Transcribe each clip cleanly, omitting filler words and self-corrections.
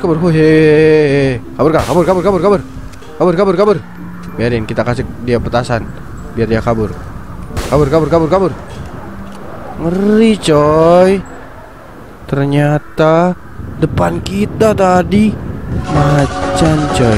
kabur. Hehehe. Kabur kak, kabur. Biarin kita kasih dia petasan biar dia kabur. Kabur. Ngeri coy. Ternyata depan kita tadi macan coy.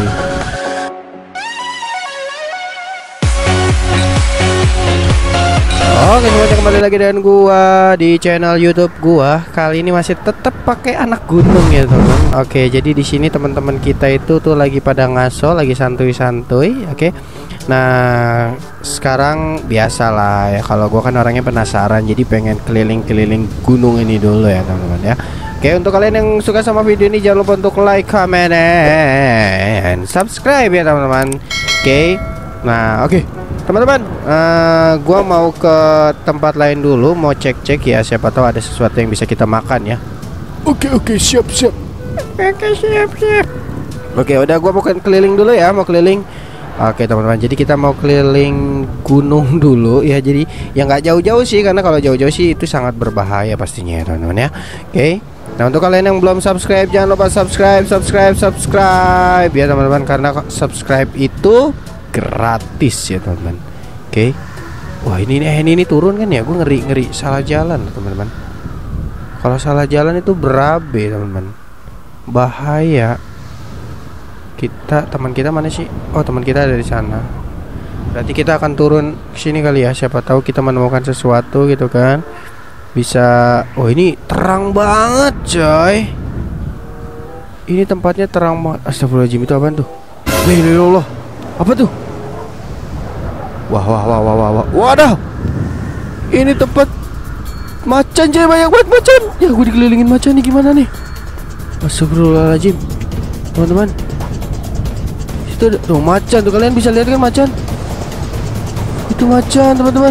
Oke semuanya, kembali lagi dengan gua di channel YouTube gua. Kali ini masih tetap pakai anak gunung ya teman. Oke, jadi di sini teman-teman kita itu tuh lagi pada ngaso, lagi santuy-santuy. Oke. Nah, sekarang biasalah ya, kalau gua kan orangnya penasaran, jadi pengen keliling-keliling gunung ini dulu ya teman-teman ya. Oke, untuk kalian yang suka sama video ini jangan lupa untuk like, comment, and subscribe ya teman-teman. Oke. Nah, oke. Teman-teman, gua mau ke tempat lain dulu, mau cek-cek ya, siapa tahu ada sesuatu yang bisa kita makan ya. Oke, siap. Oke, siap. Oke, udah, gua mau keliling dulu ya, mau keliling. Oke teman-teman, jadi kita mau keliling gunung dulu ya. Jadi yang nggak jauh-jauh sih, karena kalau jauh-jauh sih itu sangat berbahaya pastinya ya teman-teman ya. Oke. Nah, untuk kalian yang belum subscribe, jangan lupa subscribe ya teman-teman, karena subscribe itu gratis ya teman-teman. Oke. Wah, ini turun kan ya? Gue ngeri salah jalan teman-teman. Kalau salah jalan itu berabe teman-teman, bahaya. Teman kita mana sih? Oh, teman kita ada di sana. Berarti kita akan turun ke sini kali ya. Siapa tahu kita menemukan sesuatu gitu kan. Bisa. Oh, ini terang banget coy. Ini tempatnya terang banget. Astagfirullahaladzim, itu apaan tuh? Ya Allah. Apa tuh? Wah. Waduh. Ini tempat macan coy, banyak banget macan. Ya, gue dikelilingin macan nih, gimana nih? Astagfirullahaladzim. Teman-teman, itu tuh macan tuh, kalian bisa lihat kan macan? Itu macan teman-teman.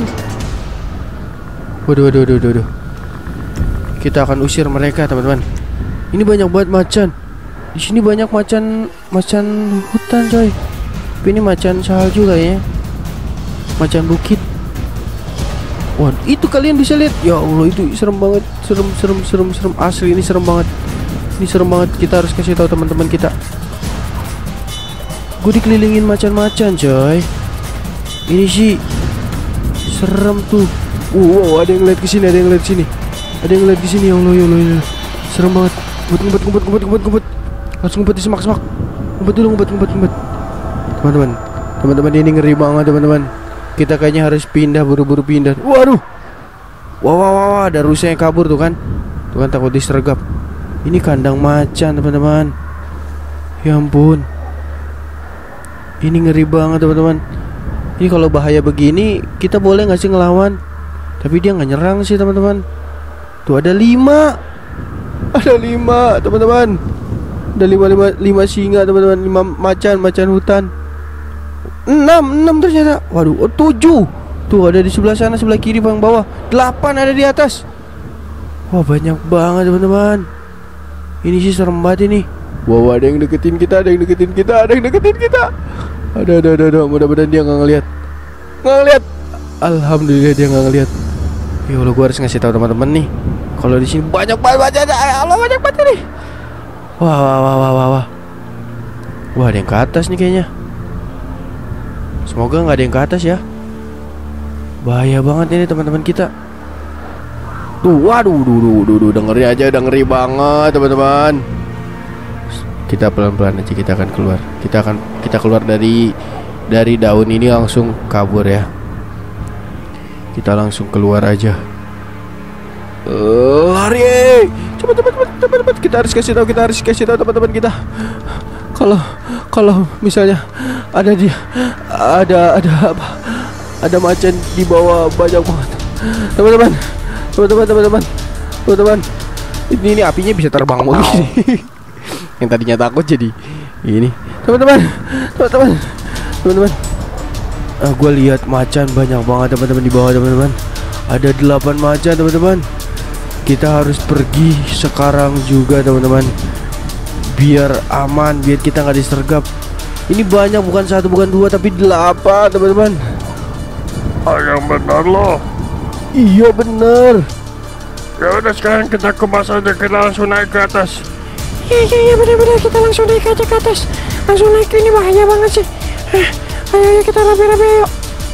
Waduh. Kita akan usir mereka teman-teman. Ini banyak banget macan. Di sini banyak macan hutan coy. Tapi ini macan salju kayaknya. Macan bukit. Wah, itu kalian bisa lihat. Ya Allah, itu serem banget. Serem asli, ini serem banget. Kita harus kasih tahu teman-teman kita. Gue dikelilingin macan-macan coy. Ini sih serem tuh. Wow, ada yang lihat ke sini, Ya Allah. Serem banget. Ngumpet. Langsung ngumpet di semak-semak. Ngumpet. Teman-teman, ini ngeri banget teman-teman. Kita kayaknya harus buru-buru pindah. Waduh. Wah, ada rusa yang kabur tuh kan. Takut disergap. Ini kandang macan teman-teman. Ya ampun. Ini ngeri banget teman-teman. Ini kalau bahaya begini, kita boleh nggak sih ngelawan? Tapi dia nggak nyerang sih teman-teman. Tuh ada 5 teman-teman. Ada 5 singa teman-teman. 5 macan hutan. 6 ternyata. Waduh, 7. Tuh ada di sebelah sana, sebelah kiri paling bawah. 8 ada di atas. Wah, banyak banget teman-teman. Ini sih serem banget ini. Wow, ada yang deketin kita. Ada. Mudah-mudahan dia nggak ngelihat. Alhamdulillah dia nggak ngelihat. Ya Allah, gua harus ngasih tahu teman-teman nih. Kalau di sini banyak banget. Allah, banyak banget nih. Wah. Wah, ada yang ke atas nih kayaknya. Semoga nggak ada yang ke atas ya. Bahaya banget ini teman-teman kita. Tuh, waduh, udah ngeri banget teman-teman. Kita pelan-pelan aja, kita akan keluar. Kita keluar dari daun ini, langsung kabur ya. Kita langsung keluar aja. Lari. Cepat. Kita harus kasih tahu teman-teman kita. Kalau misalnya ada macan di bawah banyak banget. Teman-teman. Ini apinya bisa terbang begini. Yang tadinya takut jadi ini. Teman-teman. Gue lihat macan banyak banget teman-teman di bawah teman-teman. Ada 8 macan teman-teman. Kita harus pergi sekarang juga teman-teman, biar aman, biar kita nggak disergap. Ini banyak, bukan 1, bukan 2, tapi 8 teman-teman. Yang benar loh. Iya bener. Ya udah, sekarang kita kemas aja, kita langsung naik ke atas. Iya benar-benar, kita langsung naik aja ke atas. Langsung naik, ini bahaya banget sih. Ayo kita rapi-rapi ayo.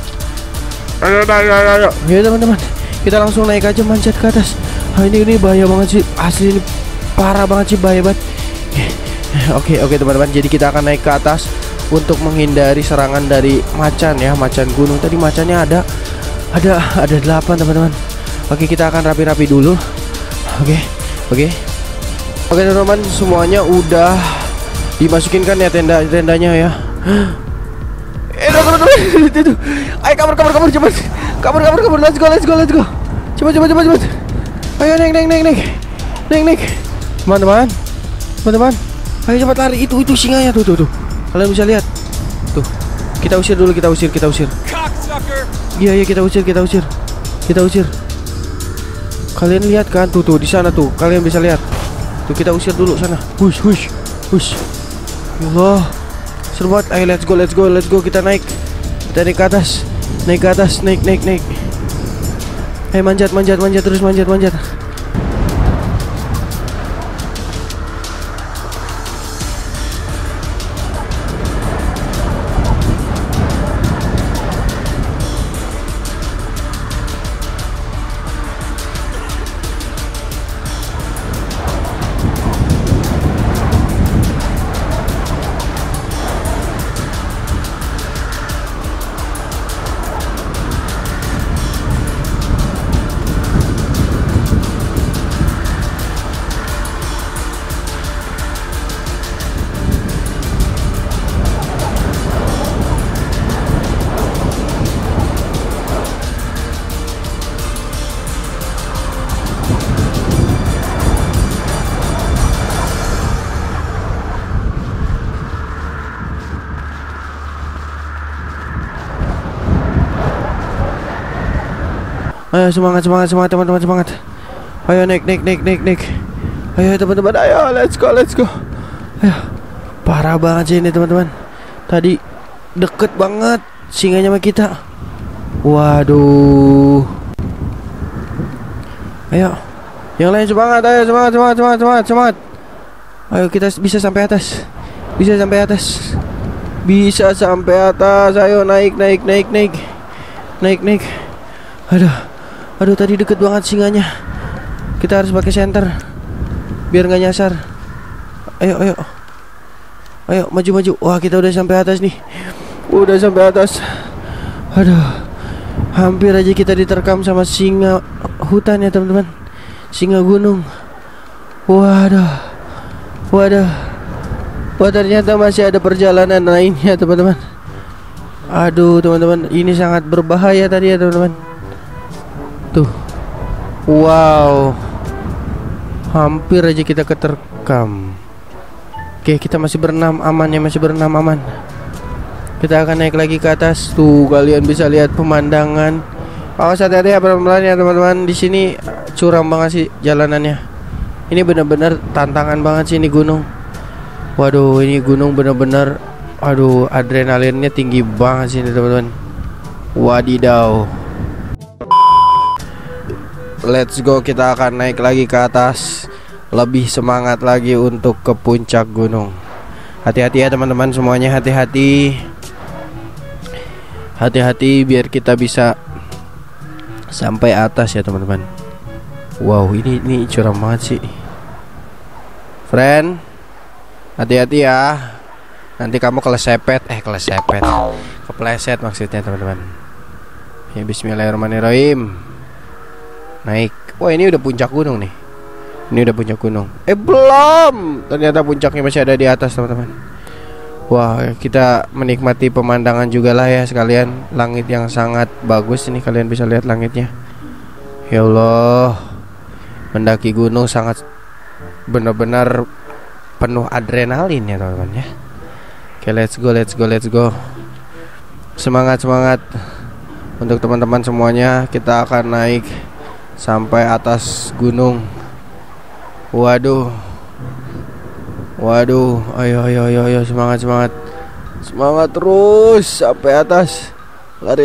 Ayo. Ya teman-teman, kita langsung naik aja, manjat ke atas. Ini bahaya banget sih, asli ini parah banget sih, bahaya banget. Oke teman-teman, jadi kita akan naik ke atas untuk menghindari serangan dari macan ya, macan gunung. Tadi macannya ada 8 teman-teman. Oke, kita akan rapi-rapi dulu. Oke teman-teman, semuanya udah dimasukin kan ya tendanya ya. Teman-teman, itu. Ayo kabur cepat. Kabur. Let's go. Cepat. Ayo naik. Teman-teman. Ayo cepat lari, itu singanya tuh. Kalian bisa lihat. Tuh. Kita usir dulu, kita usir. Iya, kita usir. Kalian lihat kan tuh di sana tuh. Kalian bisa lihat. Tuh, kita usir dulu sana. Hush. Ya Allah. Seru banget. Ayo let's go. Kita naik. Kita naik ke atas. Naik. Ayo manjat terus. Ayo semangat teman-teman, semangat. Ayo naik. Ayo teman-teman, ayo let's go. Ayo. Parah banget sih ini teman-teman. Tadi deket banget singanya sama kita. Waduh. Ayo. Yang lain semangat, ayo semangat. Ayo kita bisa sampai atas. Ayo naik. Aduh tadi deket banget singanya. Kita harus pakai senter biar nggak nyasar. Ayo maju. Wah, kita udah sampai atas nih. Aduh, hampir aja kita diterkam sama singa hutan ya teman-teman. Singa gunung. Waduh. Wah, ternyata masih ada perjalanan lainnya teman-teman. Aduh teman-teman, ini sangat berbahaya tadi ya teman-teman. Tuh. Wow. Hampir aja kita keterkam. Oke, kita masih berenam aman. Kita akan naik lagi ke atas. Tuh, kalian bisa lihat pemandangan. Awas hati-hati ya pelan-pelan ya teman-teman. Di sini curam banget sih jalanannya. Ini benar-benar tantangan banget sih ini gunung. Waduh, ini gunung benar-benar, aduh, adrenalinnya tinggi banget sih ini teman-teman. Wadidaw. Let's go, kita akan naik lagi ke atas. Lebih semangat lagi untuk ke puncak gunung. Hati-hati ya teman-teman semuanya, hati-hati biar kita bisa sampai atas ya teman-teman. Wow, ini curam banget sih. Friend, hati-hati ya. Nanti kamu kepleset maksudnya teman-teman. Ya, bismillahirrahmanirrahim. Naik. Wah, ini udah puncak gunung nih. Belum. Ternyata puncaknya masih ada di atas teman-teman. Wah, kita menikmati pemandangan juga lah ya sekalian. Langit yang sangat bagus ini, kalian bisa lihat langitnya. Ya Allah, mendaki gunung sangat benar-benar penuh adrenalin ya teman-teman ya. Oke, let's go. Semangat untuk teman-teman semuanya. Kita akan naik sampai atas gunung. Waduh, ayo semangat terus sampai atas. Lari.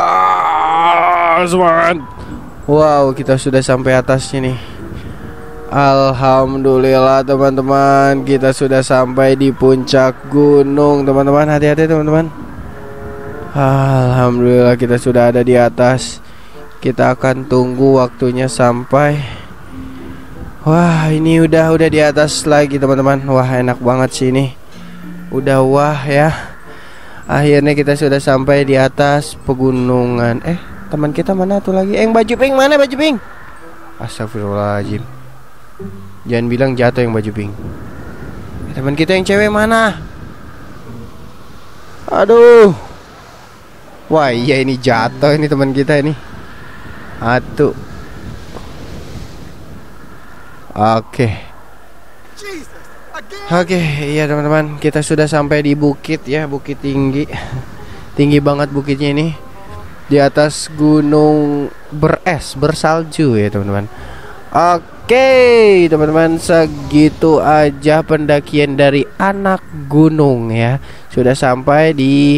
Semangat. Wow, kita sudah sampai atas sini. Alhamdulillah teman-teman, kita sudah sampai di puncak gunung teman-teman. Hati-hati teman-teman. Alhamdulillah kita sudah ada di atas. Kita akan tunggu waktunya sampai. Wah, ini udah di atas lagi teman-teman. Wah, enak banget sih ini. Udah wah ya. Akhirnya kita sudah sampai di atas pegunungan. Teman kita mana tuh lagi? Baju pink mana baju pink? Astagfirullahaladzim. Jangan bilang jatuh yang baju pink. Teman kita yang cewek mana? Aduh. Wah iya ini jatuh ini teman kita ini. Atuh. Oke, iya teman-teman, kita sudah sampai di bukit ya, bukit tinggi. Tinggi banget bukitnya ini. Di atas gunung beres, bersalju ya teman-teman. Oke, teman-teman, segitu aja pendakian dari anak gunung ya. Sudah sampai di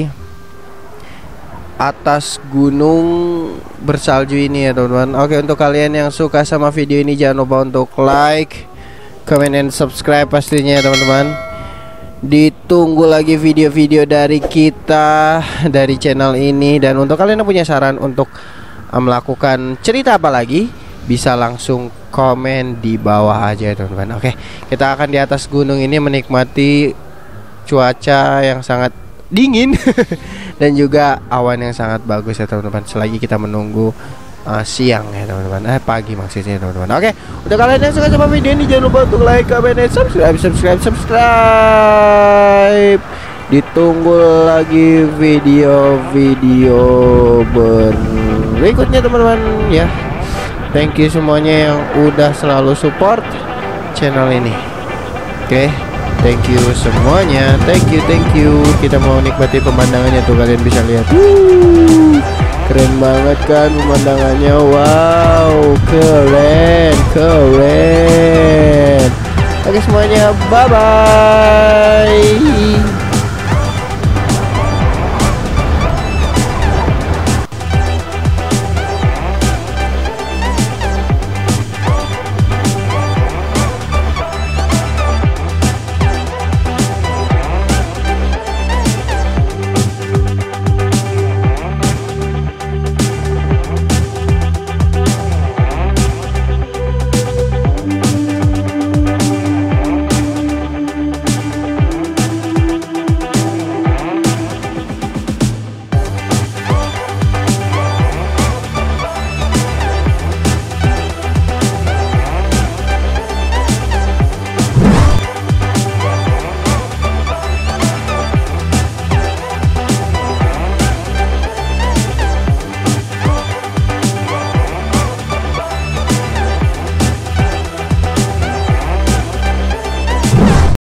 atas gunung bersalju ini ya teman-teman. Oke, untuk kalian yang suka sama video ini jangan lupa untuk like, comment, dan subscribe pastinya ya teman-teman. Ditunggu lagi video-video dari kita, dari channel ini. Dan untuk kalian yang punya saran untuk melakukan cerita apa lagi, bisa langsung komen di bawah aja ya teman-teman. Oke, kita akan di atas gunung ini menikmati cuaca yang sangat dingin dan juga awan yang sangat bagus ya teman-teman. Selagi kita menunggu siang ya teman-teman, pagi maksudnya teman-teman. Oke, untuk kalian yang suka sama video ini jangan lupa untuk like, comment, dan subscribe. Ditunggu lagi video-video berikutnya teman-teman ya. Thank you semuanya yang udah selalu support channel ini. Oke, thank you semuanya. Thank you. Kita mau nikmati pemandangannya tuh, kalian bisa lihat. Keren banget kan pemandangannya. Wow, keren. Oke semuanya, bye bye.